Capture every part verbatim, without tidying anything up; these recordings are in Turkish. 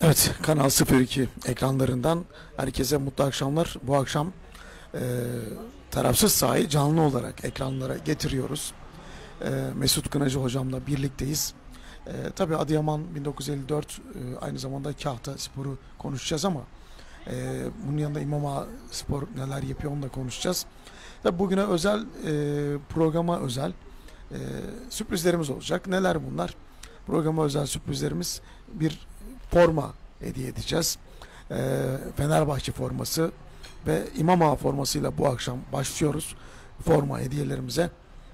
Evet, Kanal sıfır iki ekranlarından herkese mutlu akşamlar. Bu akşam e, tarafsız sahayı canlı olarak ekranlara getiriyoruz. E, Mesut Kınacı hocamla birlikteyiz. E, tabii Adıyaman bin dokuz yüz elli dört e, aynı zamanda Kahta Sporu konuşacağız ama e, bunun yanında İmam Ağa Spor neler yapıyor onu da konuşacağız. Tabii bugüne özel, e, programa özel e, sürprizlerimiz olacak. Neler bunlar? Programa özel sürprizlerimiz: bir forma hediye edeceğiz. E, Fenerbahçe forması ve İmam Ağa formasıyla bu akşam başlıyoruz forma hediyelerimize.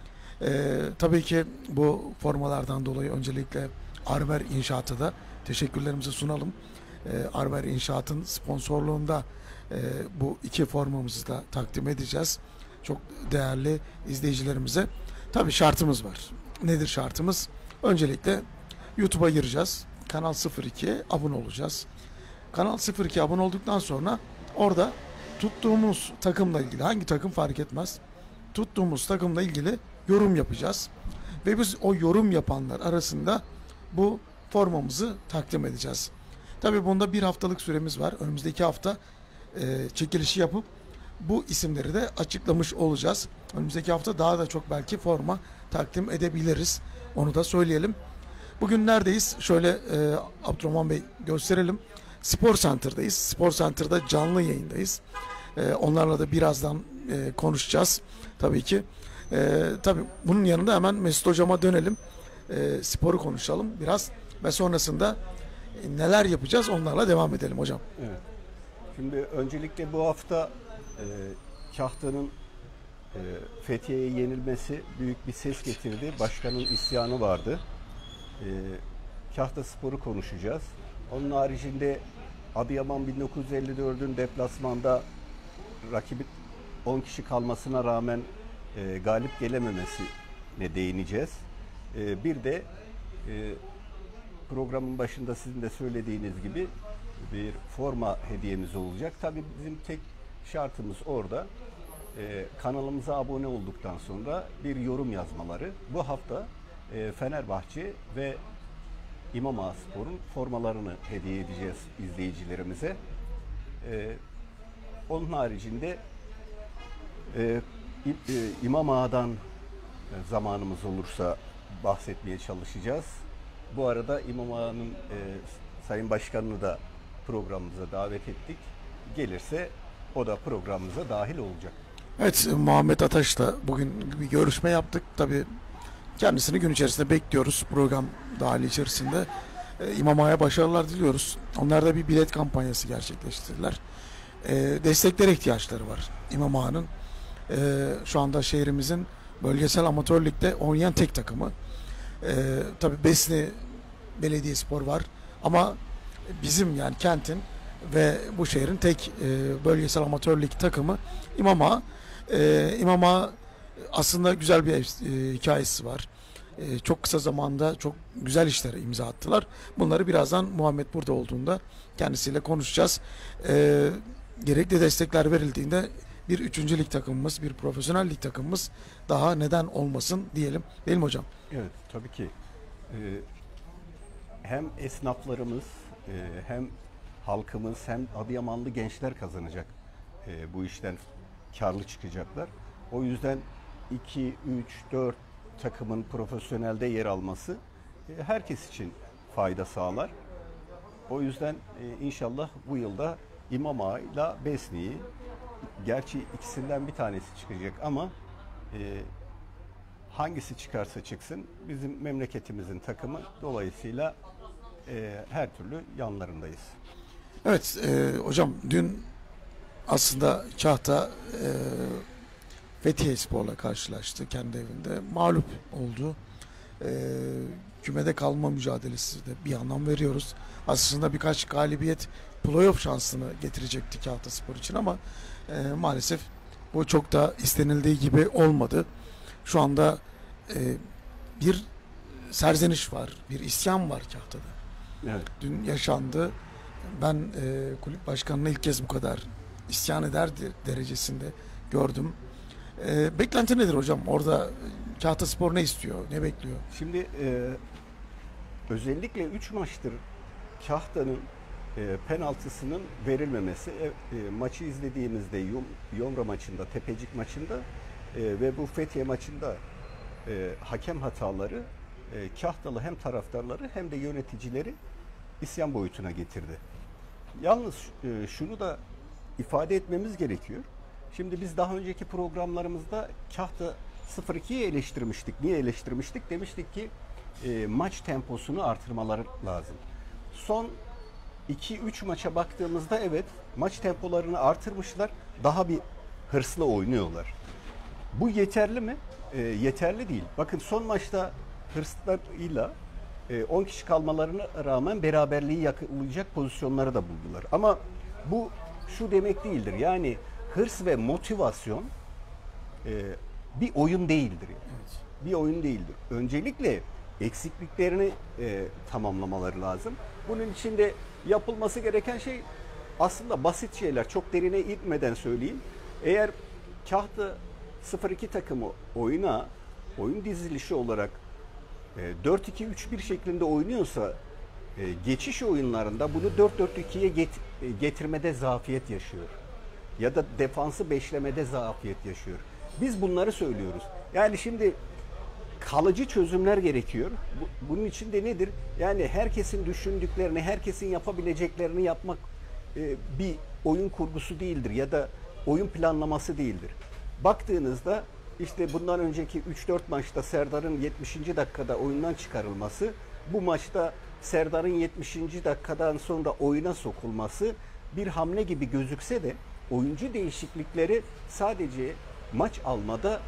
E, tabii ki bu formalardan dolayı öncelikle Arver İnşaat'a da teşekkürlerimizi sunalım. E, Arver İnşaat'ın sponsorluğunda e, bu iki formamızı da takdim edeceğiz. Çok değerli izleyicilerimize. Tabii şartımız var. Nedir şartımız? Öncelikle YouTube'a gireceğiz. Kanal sıfır iki'ye abone olacağız. Kanal sıfır iki abone olduktan sonra orada tuttuğumuz takımla ilgili, hangi takım fark etmez, tuttuğumuz takımla ilgili yorum yapacağız. Ve biz o yorum yapanlar arasında bu formamızı takdim edeceğiz. Tabii bunda bir haftalık süremiz var. Önümüzdeki hafta e, çekilişi yapıp bu isimleri de açıklamış olacağız. Önümüzdeki hafta daha da çok belki forma takdim edebiliriz. Onu da söyleyelim. Bugün neredeyiz? Şöyle e, Abdurrahman Bey gösterelim. Spor Center'dayız. Spor Center'da canlı yayındayız. E, onlarla da birazdan e, konuşacağız. Tabii ki. E, tabii bunun yanında hemen Mesut Hocam'a dönelim. E, sporu konuşalım biraz. Ve sonrasında e, neler yapacağız onlarla devam edelim hocam. Evet. Şimdi öncelikle bu hafta e, Kahta'nın e, Fethiye'ye yenilmesi büyük bir ses getirdi. Başkanın isyanı vardı. E, Kahta Spor'u konuşacağız. Onun haricinde Adıyaman bin dokuz yüz elli dört'ün deplasmanda rakibi on kişi kalmasına rağmen e, galip gelememesine değineceğiz. E, bir de e, programın başında sizin de söylediğiniz gibi bir forma hediyemiz olacak. Tabii bizim tek şartımız orada e, kanalımıza abone olduktan sonra bir yorum yazmaları. Bu hafta e, Fenerbahçe ve İmam Ağa Spor'un formalarını hediye edeceğiz izleyicilerimize. E, onun haricinde e, e, İmam Ağa'dan zamanımız olursa bahsetmeye çalışacağız. Bu arada İmam Ağa'nın e, Sayın Başkanı'nı da programımıza davet ettik. Gelirse o da programımıza dahil olacak. Evet, Muhammed Ataş'la bugün bir görüşme yaptık. Tabii kendisini gün içerisinde bekliyoruz program dahili içerisinde. Ee, İmam Ağa'ya başarılar diliyoruz. Onlar da bir bilet kampanyası gerçekleştirdiler. Ee, desteklere ihtiyaçları var İmam Ağa'nın. Ee, şu anda şehrimizin bölgesel amatör ligde oynayan tek takımı. Ee, tabii Besni Belediyespor var ama bizim yani kentin ve bu şehrin tek e, bölgesel amatör lig takımı İmam Ağa. E, İmam Ağa aslında güzel bir e, hikayesi var. E, çok kısa zamanda çok güzel işlere imza attılar. Bunları birazdan Muhammed burada olduğunda kendisiyle konuşacağız. E, gerekli destekler verildiğinde bir üçüncü lig takımımız, bir profesyonel lig takımımız daha neden olmasın diyelim. Değil mi hocam? Evet, tabii ki. Ee, hem esnaflarımız, e, hem halkımız, hem Adıyamanlı gençler kazanacak. E, bu işten karlı çıkacaklar. O yüzden iki, üç, dört takımın profesyonelde yer alması e, herkes için fayda sağlar. O yüzden e, inşallah bu yılda İmam Ağa ile Besni'yi, gerçi ikisinden bir tanesi çıkacak ama e, hangisi çıkarsa çıksın bizim memleketimizin takımı, dolayısıyla e, her türlü yanlarındayız. Evet e, hocam, dün aslında Kahta e, Fethiye Spor'la karşılaştı kendi evinde. Mağlup oldu. E, kümede kalma mücadelesi de bir anlam veriyoruz. Aslında birkaç galibiyet playoff şansını getirecekti Kahta Spor için ama e, maalesef bu çok da istenildiği gibi olmadı. Şu anda e, bir serzeniş var, bir isyan var Kahta'da. Evet. Dün yaşandı. Ben e, kulüp başkanını ilk kez bu kadar isyan eder derecesinde gördüm. E, beklenti nedir hocam? Orada Kahta Spor ne istiyor, ne bekliyor? Şimdi e, özellikle üç maçtır Kahta'nın e, penaltısının verilmemesi. E, e, maçı izlediğimizde Yom, Yomra maçında, Tepecik maçında e, ve bu Fethiye maçında e, hakem hataları e, Kahtalı hem taraftarları hem de yöneticileri isyan boyutuna getirdi. Yalnız e, şunu da ifade etmemiz gerekiyor. Şimdi biz daha önceki programlarımızda Kahta sıfır ikiyi eleştirmiştik. Niye eleştirmiştik? Demiştik ki e, maç temposunu artırmaları lazım. Son iki üç maça baktığımızda evet maç tempolarını artırmışlar. Daha bir hırslı oynuyorlar. Bu yeterli mi? E, yeterli değil. Bakın son maçta hırslarıyla e, on kişi kalmalarına rağmen beraberliği yakalayacak pozisyonları da buldular. Ama bu şu demek değildir. Yani hırs ve motivasyon e, bir oyun değildir. Yani. Evet. Bir oyun değildir. Öncelikle eksikliklerini e, tamamlamaları lazım. Bunun için de yapılması gereken şey aslında basit şeyler. Çok derine inmeden söyleyeyim. Eğer Kahta sıfır iki takımı oyuna oyun dizilişi olarak e, dört iki üç bir şeklinde oynuyorsa e, geçiş oyunlarında bunu dört dört ikiye get, e, getirmede zafiyet yaşıyor. Ya da defansı beşlemede zafiyet yaşıyor. Biz bunları söylüyoruz. Yani şimdi kalıcı çözümler gerekiyor. Bu, bunun için de nedir? Yani herkesin düşündüklerini, herkesin yapabileceklerini yapmak e, bir oyun kurgusu değildir ya da oyun planlaması değildir. Baktığınızda işte bundan önceki üç dört maçta Serdar'ın yetmişinci dakikada oyundan çıkarılması, bu maçta Serdar'ın yetmişinci dakikadan sonra oyuna sokulması bir hamle gibi gözükse de oyuncu değişiklikleri sadece maç almada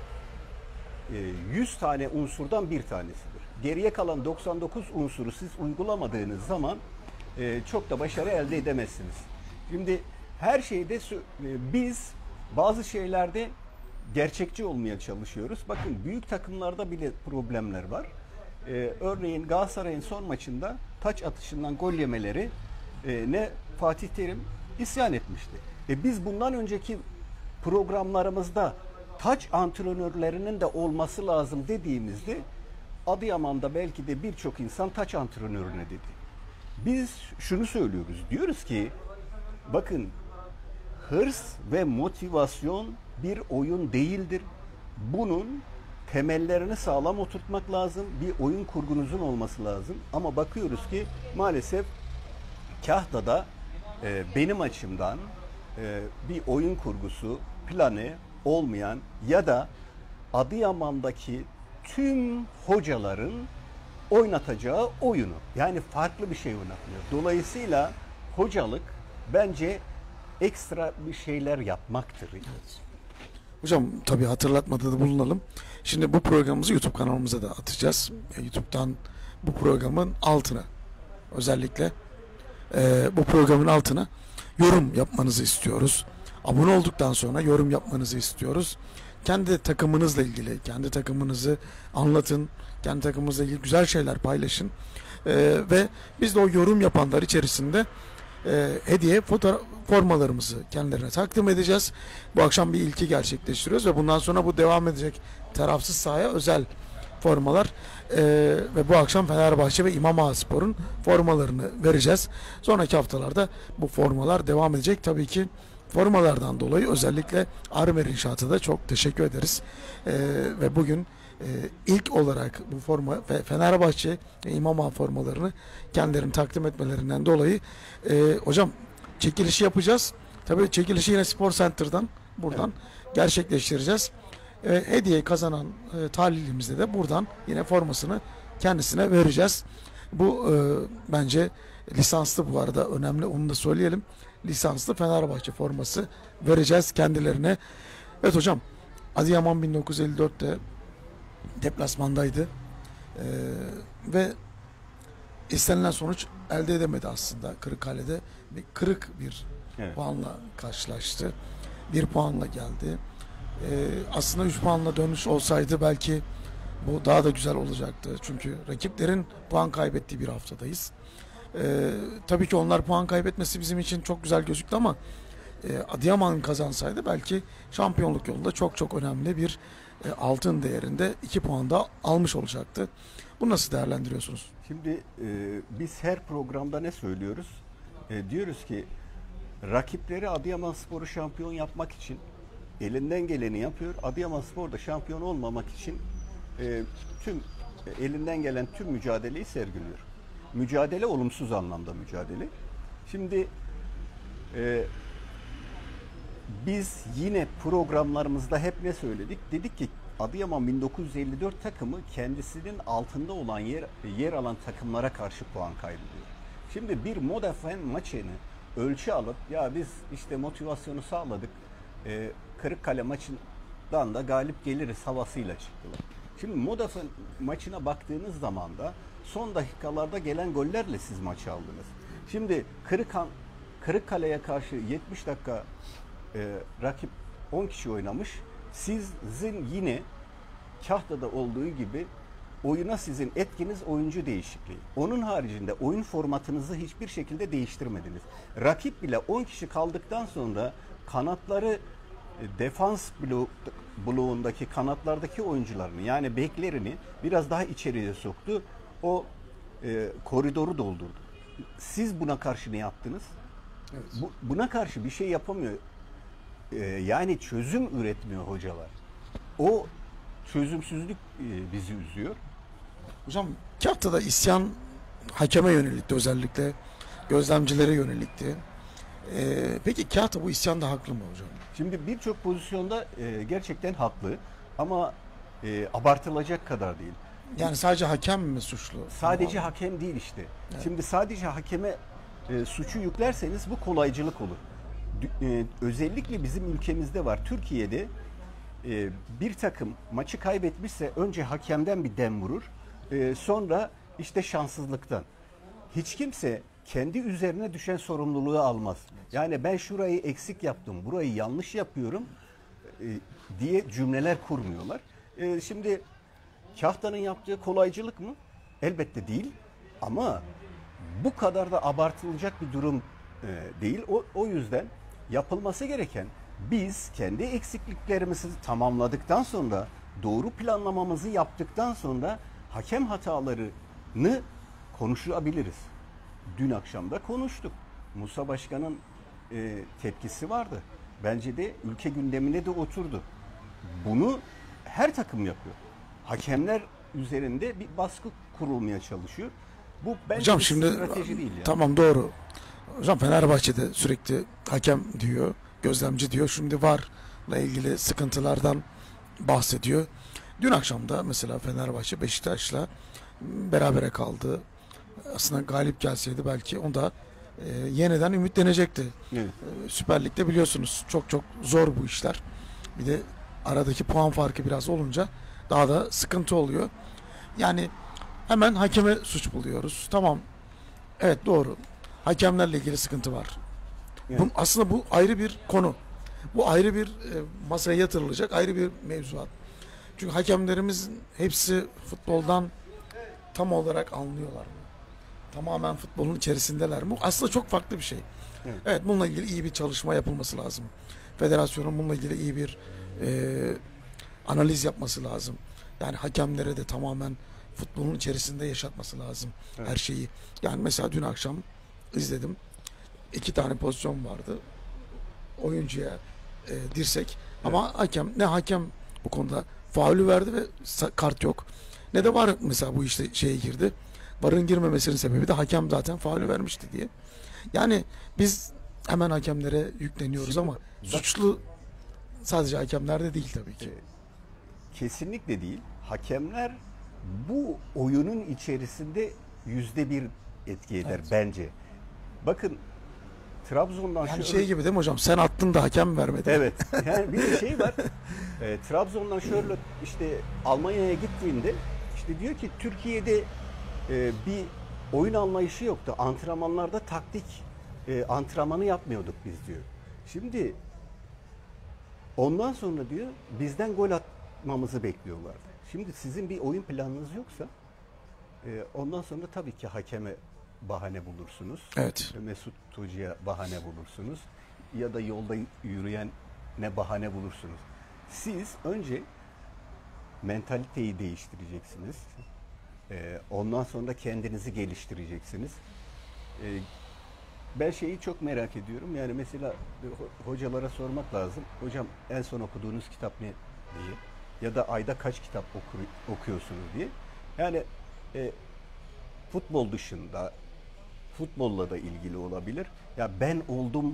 yüz tane unsurdan bir tanesidir. Geriye kalan doksan dokuz unsuru siz uygulamadığınız zaman çok da başarı elde edemezsiniz. Şimdi her şeyde biz bazı şeylerde gerçekçi olmaya çalışıyoruz. Bakın büyük takımlarda bile problemler var. Örneğin Galatasaray'ın son maçında taç atışından gol yemeleri ne Fatih Terim isyan etmişti. E biz bundan önceki programlarımızda taç antrenörlerinin de olması lazım dediğimizde Adıyaman'da belki de birçok insan taç antrenörüne dedi. Biz şunu söylüyoruz. Diyoruz ki bakın hırs ve motivasyon bir oyun değildir. Bunun temellerini sağlam oturtmak lazım. Bir oyun kurgunuzun olması lazım. Ama bakıyoruz ki maalesef Kahta'da e, benim açımdan e, bir oyun kurgusu, planı olmayan ya da Adıyaman'daki tüm hocaların oynatacağı oyunu. Yani farklı bir şey oynatmıyor. Dolayısıyla hocalık bence ekstra bir şeyler yapmaktır. Evet. Hocam tabii hatırlatmada da bulunalım. Şimdi bu programımızı YouTube kanalımıza da atacağız. YouTube'dan bu programın altına özellikle e, bu programın altına yorum yapmanızı istiyoruz. Abone olduktan sonra yorum yapmanızı istiyoruz. Kendi takımınızla ilgili, kendi takımınızı anlatın. Kendi takımınızla ilgili güzel şeyler paylaşın. E, ve biz de o yorum yapanlar içerisinde e, hediye fotoğraf formalarımızı kendilerine takdim edeceğiz. Bu akşam bir ilki gerçekleştiriyoruz ve bundan sonra bu devam edecek tarafsız sahaya özel formalar e, ve bu akşam Fenerbahçe ve İmam Hatipspor'un formalarını vereceğiz. Sonraki haftalarda bu formalar devam edecek. Tabii ki formalardan dolayı özellikle Armer İnşaat'a da çok teşekkür ederiz. E, ve bugün e, ilk olarak bu forma ve Fenerbahçe ve İmam Hatip formalarını kendilerine takdim etmelerinden dolayı e, hocam çekilişi yapacağız. Tabii çekilişi yine Spor Center'dan buradan evet. gerçekleştireceğiz. E, hediyeyi kazanan e, talihlimizde de buradan yine formasını kendisine vereceğiz. Bu e, bence lisanslı, bu arada önemli, onu da söyleyelim. Lisanslı Fenerbahçe forması vereceğiz kendilerine. Evet hocam, Adıyaman bin dokuz yüz elli dörtte deplasmandaydı. E, ve istenilen sonuç elde edemedi aslında. Kırıkkale'de bir kırık bir evet. puanla karşılaştı. Bir puanla geldi. Ee, aslında üç puanla dönüş olsaydı belki bu daha da güzel olacaktı. Çünkü rakiplerin puan kaybettiği bir haftadayız. Ee, tabii ki onlar puan kaybetmesi bizim için çok güzel gözüktü ama e, Adıyaman kazansaydı belki şampiyonluk yolunda çok çok önemli bir e, altın değerinde iki puan da almış olacaktı. Bunu nasıl değerlendiriyorsunuz? Şimdi e, biz her programda ne söylüyoruz? e, diyoruz ki rakipleri Adıyamanspor'u şampiyon yapmak için elinden geleni yapıyor. Adıyamanspor da şampiyon olmamak için e, tüm e, elinden gelen tüm mücadeleyi sergiliyor. Mücadele olumsuz anlamda mücadele. Şimdi e, biz yine programlarımızda hep ne söyledik? Dedik ki Adıyaman bin dokuz yüz elli dört takımı kendisinin altında olan yer yer alan takımlara karşı puan kaybediyor. Şimdi bir Modafen maçını ölçü alıp ya biz işte motivasyonu sağladık, e, Kırıkkale maçından da galip geliriz havasıyla çıktılar. Şimdi Modafen maçına baktığınız zaman da son dakikalarda gelen gollerle siz maçı aldınız. Şimdi Kırıkhan, Kırıkkale'ye karşı yetmiş dakika e, rakip on kişi oynamış. Sizin yine Kahta'da olduğu gibi oyuna sizin etkiniz oyuncu değişikliği. Onun haricinde oyun formatınızı hiçbir şekilde değiştirmediniz. Rakip bile on kişi kaldıktan sonra kanatları defans blo bloğundaki kanatlardaki oyuncularını yani beklerini biraz daha içeriye soktu. O e, koridoru doldurdu. Siz buna karşı ne yaptınız? Evet. Bu, buna karşı bir şey yapamıyor. E, yani çözüm üretmiyor hocalar. O çözümsüzlük e, bizi üzüyor. Hocam Kahta'da isyan hakeme yönelikti, özellikle gözlemcilere yönelikti. Ee, peki Kahta bu isyanda haklı mı hocam? Şimdi birçok pozisyonda e, gerçekten haklı ama e, abartılacak kadar değil. Yani sadece hakem mi suçlu? Sadece Ama... hakem değil işte. Evet. Şimdi sadece hakeme e, suçu yüklerseniz bu kolaycılık olur. E, özellikle bizim ülkemizde var. Türkiye'de e, bir takım maçı kaybetmişse önce hakemden bir dem vurur. E, sonra işte şanssızlıktan. Hiç kimse kendi üzerine düşen sorumluluğu almaz. Yani ben şurayı eksik yaptım, burayı yanlış yapıyorum e, diye cümleler kurmuyorlar. E, şimdi Kahta'nın yaptığı kolaycılık mı? Elbette değil. Ama bu kadar da abartılacak bir durum e, değil. O, o yüzden yapılması gereken biz kendi eksikliklerimizi tamamladıktan sonra doğru planlamamızı yaptıktan sonra hakem hatalarını konuşabiliriz. Dün akşam da konuştuk. Musa Başkan'ın e, tepkisi vardı. Bence de ülke gündemine de oturdu. Bunu her takım yapıyor. Hakemler üzerinde bir baskı kurulmaya çalışıyor. Bu bence hocam bir şimdi strateji değil yani. Tamam, doğru. Hocam Fenerbahçe'de sürekli hakem diyor, gözlemci diyor. Şimdi VAR'la ilgili sıkıntılardan bahsediyor. Dün akşam da mesela Fenerbahçe Beşiktaş'la berabere kaldı. Aslında galip gelseydi belki o da e, yeniden ümitlenecekti. Evet. E, Süper Lig'de biliyorsunuz çok çok zor bu işler. Bir de aradaki puan farkı biraz olunca daha da sıkıntı oluyor. Yani hemen hakeme suç buluyoruz. Tamam. Evet, doğru. Hakemlerle ilgili sıkıntı var. Evet. Bu, aslında bu ayrı bir konu. Bu ayrı bir e, masaya yatırılacak ayrı bir mevzuat. Çünkü hakemlerimizin hepsi futboldan tam olarak anlıyorlar mı? Tamamen futbolun içerisindeler mi? Bu aslında çok farklı bir şey. Evet. Evet, bununla ilgili iyi bir çalışma yapılması lazım. Federasyonun bununla ilgili iyi bir e, analiz yapması lazım. Yani hakemlere de tamamen futbolun içerisinde yaşatması lazım, evet, her şeyi. Yani mesela dün akşam izledim. İki tane pozisyon vardı. Oyuncuya e, dirsek. Evet. Ama hakem ne hakem bu konuda faulü verdi ve kart yok. Ne de var mesela bu işte şeye girdi. VAR'ın girmemesinin sebebi de hakem zaten faulü vermişti diye. Yani biz hemen hakemlere yükleniyoruz. Şimdi, ama suçlu sadece hakemlerde değil tabii ki. Kesinlikle değil. Hakemler bu oyunun içerisinde yüzde bir etki eder, evet, bence. Bakın Trabzon'dan yani şey gibi değil mi hocam? Sen attın da hakem vermedi. Evet. Yani bir şey var. E, Trabzon'dan şöyle işte Almanya'ya gittiğinde işte diyor ki Türkiye'de e, bir oyun anlayışı yoktu. Antrenmanlarda taktik e, antrenmanı yapmıyorduk biz diyor. Şimdi ondan sonra diyor bizden gol atmamızı bekliyorlardı. Şimdi sizin bir oyun planınız yoksa e, ondan sonra tabii ki hakeme bahane bulursunuz. Evet. Mesut Hoca'ya bahane bulursunuz. Ya da yolda yürüyen ne bahane bulursunuz. Siz önce mentaliteyi değiştireceksiniz. Ee, ondan sonra kendinizi geliştireceksiniz. Ee, Ben şeyi çok merak ediyorum. Yani mesela ho- hocalara sormak lazım. Hocam en son okuduğunuz kitap ne diye. Ya da ayda kaç kitap okur, okuyorsunuz diye. Yani e, futbol dışında futbolla da ilgili olabilir. Ya ben oldum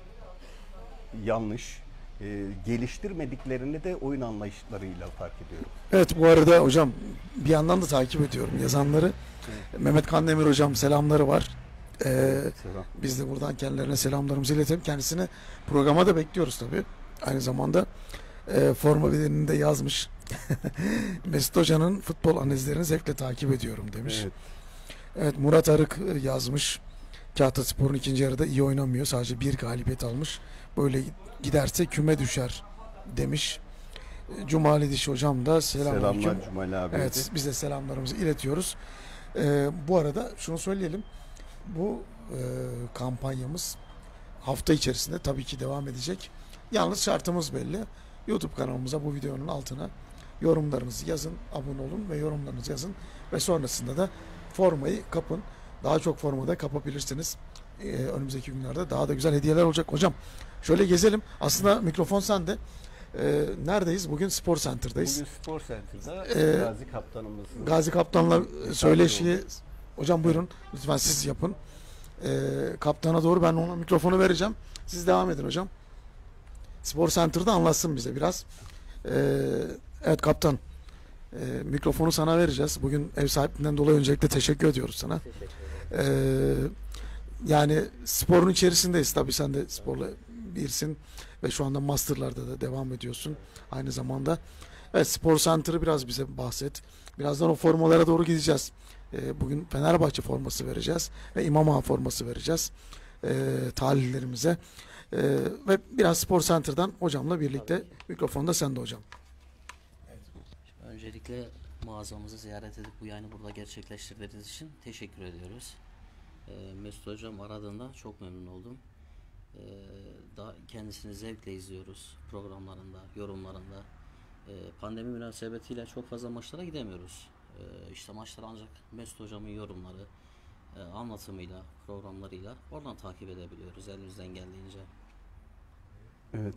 yanlış. E, geliştirmediklerini de oyun anlayışlarıyla fark ediyorum. Evet, bu arada hocam bir yandan da takip ediyorum yazanları. Evet. Mehmet Kandemir hocam selamları var. Ee, Selam. biz de buradan kendilerine selamlarımızı iletelim. Kendisini programa da bekliyoruz tabii. Aynı zamanda e, forma bedenini de yazmış. Mesut Hoca'nın futbol analizlerini zevkle takip ediyorum demiş. Evet. Evet, Murat Arık e, yazmış. Kahtaspor'un ikinci yarıda iyi oynamıyor. Sadece bir galibiyet almış. Böyle giderse küme düşer demiş. E, Cumali Diş hocam da selamünaleyküm. Selamlar Cumali abi. Evet, biz de selamlarımızı iletiyoruz. Ee, bu arada şunu söyleyelim. Bu e, kampanyamız hafta içerisinde tabii ki devam edecek. Yalnız şartımız belli. YouTube kanalımıza bu videonun altına yorumlarınızı yazın, abone olun ve yorumlarınızı yazın. Ve sonrasında da formayı kapın. Daha çok formada kapabilirsiniz. Ee, önümüzdeki günlerde daha da güzel hediyeler olacak. Hocam şöyle gezelim. Aslında mikrofon sende. Ee, neredeyiz? Bugün Spor Center'dayız. Bugün Spor Center'da Ee, Gazi Kaptanımızın Gazi Kaptan'la söyleşiyi oldu. hocam buyurun lütfen siz yapın. Ee, kaptana doğru ben ona mikrofonu vereceğim. Siz devam edin hocam. Spor Center'da anlatsın bize biraz. Ee, evet kaptan. Ee, mikrofonu sana vereceğiz. Bugün ev sahipliğinden dolayı öncelikle teşekkür ediyoruz sana. Teşekkür ederim. Ee, yani sporun içerisindeyiz. Tabii sen de sporla birsin ve şu anda masterlarda da devam ediyorsun. Aynı zamanda. Evet, Spor Center'ı biraz bize bahset. Birazdan o formalara doğru gideceğiz. Ee, bugün Fenerbahçe forması vereceğiz ve İmam Ağa forması vereceğiz ee, talihlerimize. Ee, ve biraz Spor Center'dan hocamla birlikte mikrofonda sende hocam. Öncelikle mağazamızı ziyaret edip bu yayını burada gerçekleştirdiğiniz için teşekkür ediyoruz. Ee, Mesut Hocam aradığında çok memnun oldum. Ee, da kendisini zevkle izliyoruz programlarında, yorumlarında. Ee, pandemi münasebetiyle çok fazla maçlara gidemiyoruz. Ee, işte maçları ancak Mesut Hocam'ın yorumları, e, anlatımıyla, programlarıyla oradan takip edebiliyoruz elimizden geldiğince. Evet.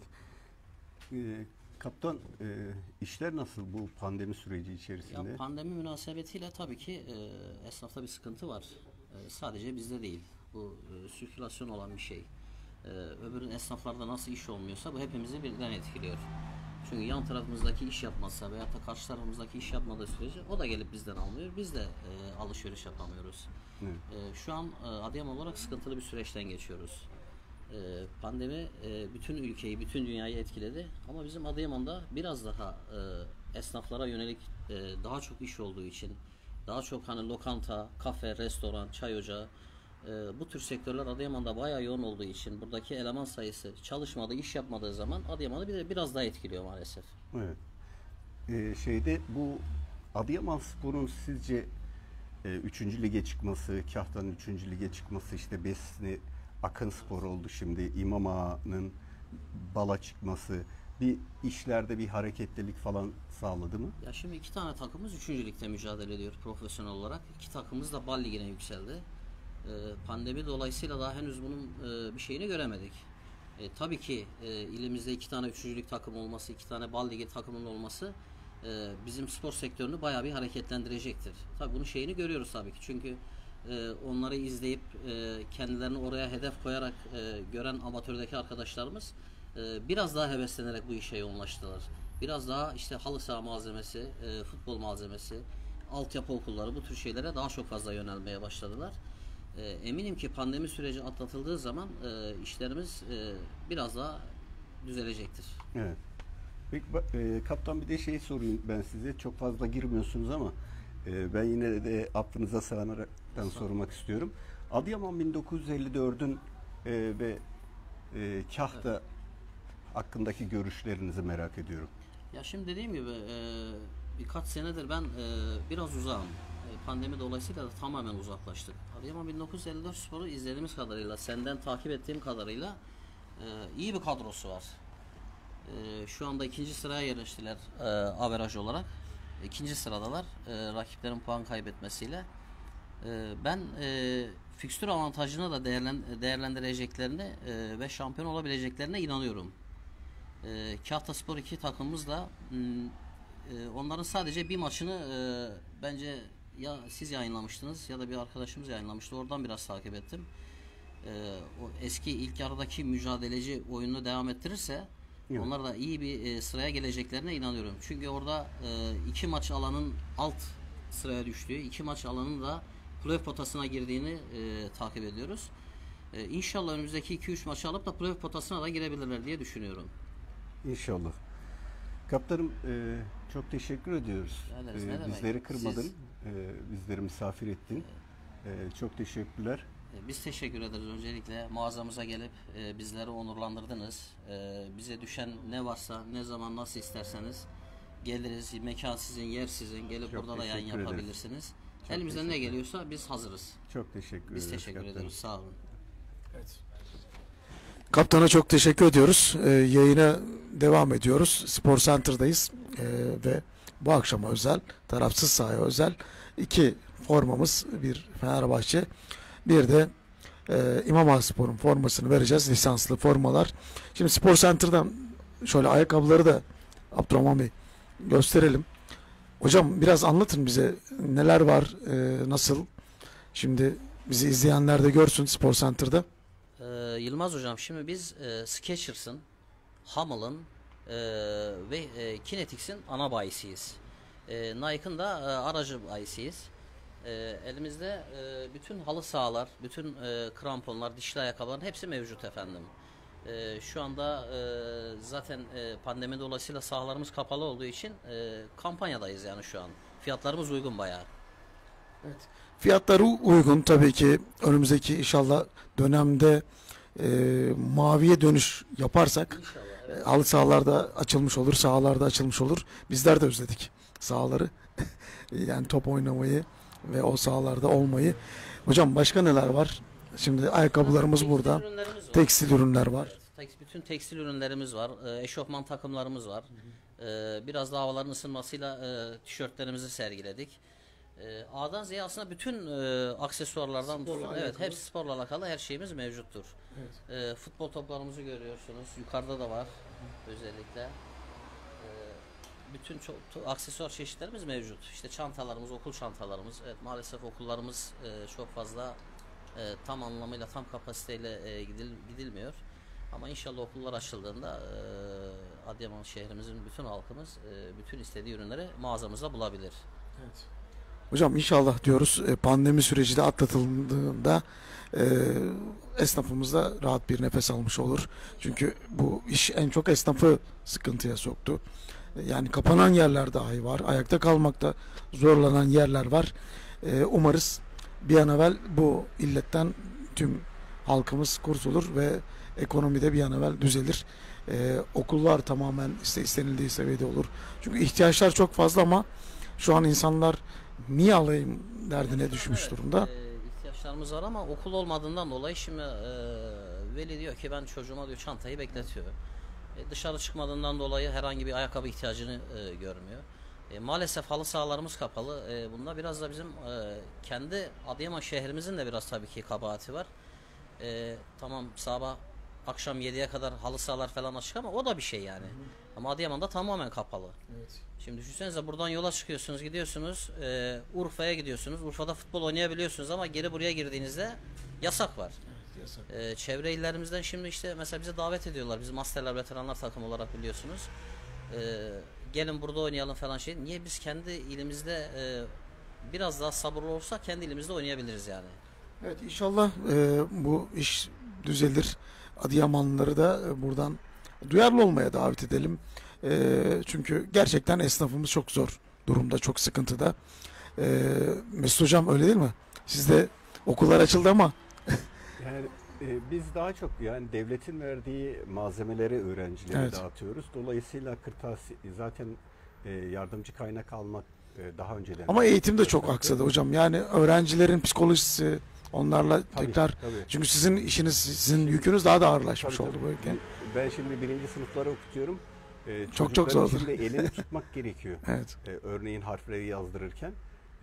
Ee, kaptan e, işler nasıl bu pandemi süreci içerisinde? Ya pandemi münasebetiyle tabii ki e, esnafta bir sıkıntı var. E, sadece bizde değil. Bu e, sirkülasyon olan bir şey. E, öbürün esnaflarda nasıl iş olmuyorsa bu hepimizi birden etkiliyor. Çünkü yan tarafımızdaki iş yapmazsa veyahut da karşı tarafımızdaki iş yapmadığı sürece o da gelip bizden almıyor. Biz de e, alışveriş yapamıyoruz. Evet. E, şu an e, Adıyaman olarak sıkıntılı bir süreçten geçiyoruz. E, pandemi e, bütün ülkeyi, bütün dünyayı etkiledi. Ama bizim Adıyaman'da biraz daha e, esnaflara yönelik e, daha çok iş olduğu için, daha çok hani lokanta, kafe, restoran, çay ocağı, e, bu tür sektörler Adıyaman'da bayağı yoğun olduğu için buradaki eleman sayısı çalışmadığı, iş yapmadığı zaman Adıyaman'ı bir de biraz daha etkiliyor maalesef. Evet. Ee, şeyde bu Adıyaman Spor'un sizce e, üçüncü lige çıkması, Kahta'nın üçüncü lige çıkması, işte Besni Akın Spor oldu şimdi, İmam Ağa'nın Bala çıkması bir işlerde bir hareketlilik falan sağladı mı? Ya şimdi iki tane takımımız üçüncü ligde mücadele ediyor profesyonel olarak. İki takımımız da Bal Ligi'ne yükseldi. Ee, pandemi dolayısıyla daha henüz bunun e, bir şeyini göremedik. E, tabii ki e, ilimizde iki tane üçüncü lig takımı olması, iki tane Bal Ligi takımının olması e, bizim spor sektörünü bayağı bir hareketlendirecektir. Tabii bunun şeyini görüyoruz tabii ki. Çünkü e, onları izleyip e, kendilerini oraya hedef koyarak e, gören amatördeki arkadaşlarımız e, biraz daha heveslenerek bu işe yoğunlaştılar. Biraz daha işte halı saha malzemesi, e, futbol malzemesi, altyapı okulları bu tür şeylere daha çok fazla yönelmeye başladılar. E, eminim ki pandemi süreci atlatıldığı zaman e, işlerimiz e, biraz daha düzelecektir. Evet. Peki, ba- e, kaptan bir de şey sorayım ben size. Çok fazla girmiyorsunuz ama e, ben yine de aklınıza sığınaraktan sormak istiyorum. Adıyaman bin dokuz yüz elli dördün e, ve e, Kahta Evet. hakkındaki görüşlerinizi merak ediyorum. Ya şimdi dediğim gibi e, birkaç senedir ben e, biraz uzağım. E, pandemi dolayısıyla da tamamen uzaklaştık. Adıyaman bin dokuz yüz elli dört Spor'u izlediğimiz kadarıyla, senden takip ettiğim kadarıyla e, iyi bir kadrosu var. E, şu anda ikinci sıraya yerleştiler e, averaj olarak. İkinci sıradalar e, rakiplerin puan kaybetmesiyle. E, ben e, fikstür avantajını da değerlen, değerlendireceklerine e, ve şampiyon olabileceklerine inanıyorum. E, Kahtaspor iki takımımız da m, e, onların sadece bir maçını e, bence ya siz yayınlamıştınız ya da bir arkadaşımız yayınlamıştı. Oradan biraz takip ettim. E, o eski ilk yarıdaki mücadeleci oyununu devam ettirirse evet. onlar da iyi bir e, sıraya geleceklerine inanıyorum. Çünkü orada e, iki maç alanın alt sıraya düştüğü, iki maç alanın da playoff potasına girdiğini e, takip ediyoruz. E, İnşallah önümüzdeki iki üç maçı alıp da playoff potasına da girebilirler diye düşünüyorum. İnşallah. Kaptanım e, çok teşekkür ediyoruz. Ederiz, E, ne demek. bizleri kırmadın, Siz- e, bizleri misafir ettin. E, çok teşekkürler. E, Biz teşekkür ederiz öncelikle mağazamıza gelip e, bizleri onurlandırdınız. E, bize düşen ne varsa ne zaman nasıl isterseniz geliriz. Mekan sizin, yer sizin. Gelip Çok burada da yayın teşekkür ederiz. yapabilirsiniz. Çok Elimizden ne teşekkür geliyorsa biz hazırız. Çok teşekkür Biz ederiz. teşekkür kaptanım. ederiz. Sağ olun. Kaptana çok teşekkür ediyoruz. Ee, yayına devam ediyoruz. Spor Center'dayız Ee, ve bu akşama özel, tarafsız sahaya özel iki formamız, bir Fenerbahçe, bir de e, İmam Hatipspor'un formasını vereceğiz. Lisanslı formalar. Şimdi Spor Center'dan şöyle ayakkabıları da Abdurrahman Bey gösterelim. Hocam biraz anlatın bize neler var, e, nasıl? Şimdi bizi izleyenler de görsün Spor Center'da. Ee, Yılmaz Hocam, şimdi biz e, Skechers'ın, Hammel'ın e, ve e, Kinetics'in ana bayisiyiz. E, Nike'ın da e, aracı bayisiyiz. E, elimizde e, bütün halı sahalar, bütün e, kramponlar, dişli ayakkabıların hepsi mevcut efendim. E, şu anda e, zaten e, pandemi dolayısıyla sahalarımız kapalı olduğu için e, kampanyadayız yani şu an. Fiyatlarımız uygun bayağı. Evet. Fiyatları uygun tabii ki. Önümüzdeki inşallah dönemde e, maviye dönüş yaparsak İnşallah. e, Evet. halı sahalarda açılmış olur, sahalarda açılmış olur. Bizler de özledik sahaları. Yani top oynamayı ve o sahalarda olmayı. Hocam başka neler var? Şimdi ayakkabılarımız Tekstil burada. ürünlerimiz var. Tekstil ürünler var. Evet, tek- bütün tekstil ürünlerimiz var. E, eşofman takımlarımız var. E, biraz da havaların ısınmasıyla e, tişörtlerimizi sergiledik. E, A'dan Z'ye aslında bütün e, aksesuarlardan Sporla tutun, evet, alakalı. hepsi sporla alakalı her şeyimiz mevcuttur. E, futbol toplarımızı görüyorsunuz. Yukarıda da var özellikle. E, bütün çok, to- aksesuar çeşitlerimiz mevcut. İşte çantalarımız, okul çantalarımız. Evet, maalesef okullarımız e, çok fazla e, tam anlamıyla, tam kapasiteyle e, gidil, gidilmiyor. Ama inşallah okullar açıldığında e, Adıyaman şehrimizin bütün halkımız e, bütün istediği ürünleri mağazamızda bulabilir. Hocam inşallah diyoruz e, pandemi süreci de atlatıldığında e, esnafımız da rahat bir nefes almış olur. Çünkü bu iş en çok esnafı sıkıntıya soktu. E, Yani kapanan yerler dahi var. Ayakta kalmakta zorlanan yerler var. E, umarız bir an evvel bu illetten tüm halkımız kurtulur ve ekonomide bir an evvel düzelir. E, okullar tamamen iste, istenildiği seviyede olur. Çünkü ihtiyaçlar çok fazla ama şu an insanlar niye alayım derdine düşmüş Evet, durumda. e, ihtiyaçlarımız var ama okul olmadığından dolayı şimdi e, veli diyor ki ben çocuğuma diyor çantayı bekletiyor. E, dışarı çıkmadığından dolayı herhangi bir ayakkabı ihtiyacını e, görmüyor. E, maalesef halı sahalarımız kapalı. E, bunda biraz da bizim e, kendi Adıyaman şehrimizin de biraz tabii ki kabahati var. E, tamam, sabah akşam yediye kadar halı sahalar falan açık ama o da bir şey yani. Ama Adıyaman'da tamamen kapalı. Şimdi düşünsenize, buradan yola çıkıyorsunuz, gidiyorsunuz, e, Urfa'ya gidiyorsunuz. Urfa'da futbol oynayabiliyorsunuz ama geri buraya girdiğinizde yasak var. E, çevre illerimizden şimdi işte mesela bize davet ediyorlar. Biz Masterler Veteranlar takımı olarak biliyorsunuz. E, gelin burada oynayalım falan şey. Niye biz kendi ilimizde e, biraz daha sabırlı olursak kendi ilimizde oynayabiliriz yani. Evet, inşallah e, bu iş düzelir. Adıyamanlıları da e, buradan duyarlı olmaya davet edelim. E, çünkü gerçekten esnafımız çok zor durumda, çok sıkıntıda. E, Mesut Hocam öyle değil mi? Sizde okullar açıldı ama Yani e, biz daha çok yani devletin verdiği malzemeleri öğrencilere Evet. dağıtıyoruz. Dolayısıyla kırtasiye zaten e, yardımcı kaynak almak e, daha önceden. ama eğitim de çok aksadı hocam. Yani öğrencilerin psikolojisi onlarla Tabii, tekrar, tabii. çünkü sizin işiniz, sizin yükünüz daha da ağırlaşmış Tabii, oldu tabii. bu ülke. Ben şimdi birinci sınıfları okutuyorum. E, Çok çok çocukların zordur. Şimdi elini tutmak gerekiyor. Evet. E, örneğin harfleri yazdırırken.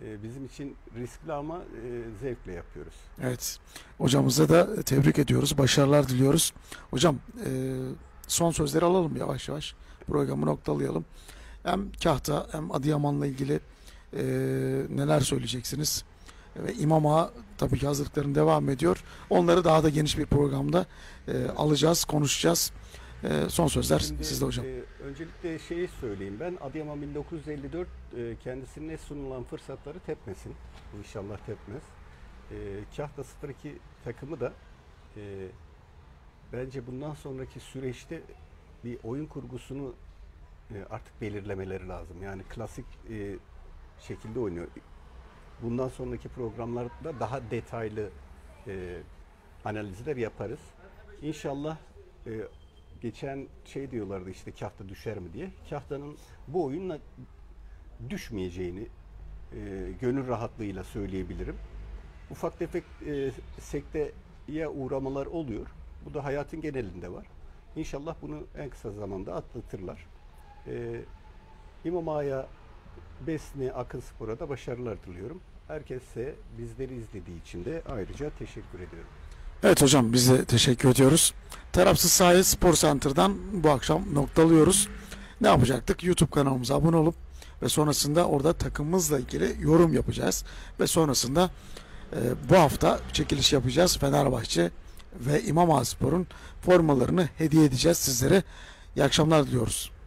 e, bizim için riskli ama e, zevkle yapıyoruz. Evet. Hocamıza da tebrik ediyoruz. Başarılar diliyoruz. Hocam e, son sözleri alalım yavaş yavaş. Programı noktalayalım. Hem Kahta hem Adıyaman'la ilgili e, neler söyleyeceksiniz? Ve İmam Ağa tabii ki hazırlıkların devam ediyor. Onları daha da geniş bir programda e, alacağız, konuşacağız. E, son sözler Şimdi, sizde hocam. E, öncelikle şeyi söyleyeyim ben. Adıyaman bin dokuz yüz elli dört e, kendisine sunulan fırsatları tepmesin. İnşallah tepmez. E, Kahta sıfır iki takımı da e, bence bundan sonraki süreçte bir oyun kurgusunu e, artık belirlemeleri lazım. Yani klasik e, şekilde oynuyor. Bundan sonraki programlarda daha detaylı e, analizler yaparız. İnşallah e, geçen şey diyorlardı işte Kahta düşer mi diye. Kahta'nın bu oyunla düşmeyeceğini e, gönül rahatlığıyla söyleyebilirim. Ufak tefek e, sekteye uğramalar oluyor. Bu da hayatın genelinde var. İnşallah bunu en kısa zamanda atlatırlar. E, İmam Ağa'ya, Besni, Akınspor'a da başarılar diliyorum. Herkese bizleri izlediği için de ayrıca teşekkür ediyorum. Evet hocam, biz de teşekkür ediyoruz. Tarafsız Sahil Spor Center'dan bu akşam noktalıyoruz. Ne yapacaktık? YouTube kanalımıza abone olup ve sonrasında orada takımımızla ilgili yorum yapacağız. Ve sonrasında e, bu hafta çekiliş yapacağız. Fenerbahçe ve İmam Ağa Spor'un formalarını hediye edeceğiz sizlere. İyi akşamlar diliyoruz.